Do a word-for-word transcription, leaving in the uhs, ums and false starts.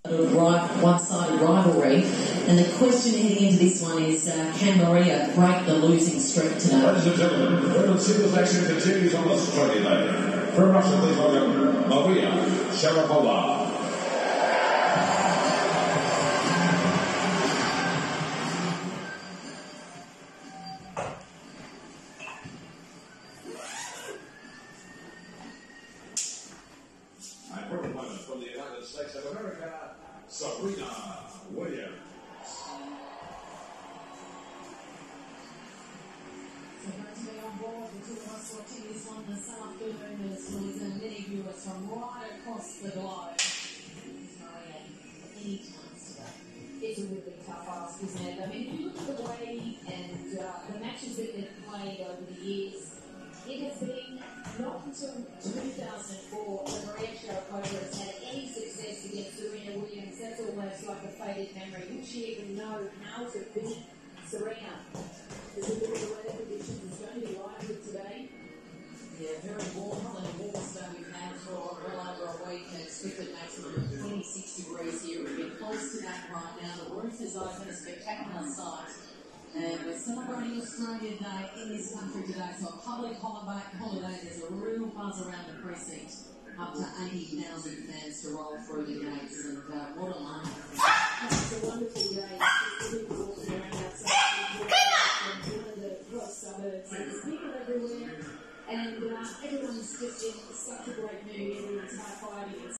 One-sided rivalry, and the question heading into this one is uh, can Maria break the losing streak today? Ladies and gentlemen, women's singles action continues on Australia Day. From Russia, please welcome Maria Sharapova. And for the women from the United States of America, Serena Williams. So great to be on board. The two of us watching this one this afternoon as well as many viewers from right across the globe. Maria, any chance today? It's a really tough ask, isn't it? I mean, if you look at the way and uh, the matches that they've played over the years, it has been not until two thousand four that Maria Sharapova has had any success against Serena Williams. That's almost like a faded memory. Would she even know how to beat Serena? There's a bit of the weather conditions. It's going to be lively today. Yeah, very warm. Probably the warmest day we've had for well over a week. An expected maximum of twenty-six degrees here. We're getting close to that right now. The roof is open, a spectacular sight. And we're celebrating Australia Day in this country today, so a public holiday, holiday. There's a real buzz around the precinct. Up to eighty thousand fans to roll through the gates, and uh, what a line. It's a wonderful day. People walking around outside, people the cross suburbs, and there's people everywhere, and uh, everyone's just in such a great mood, everyone's high-fiving.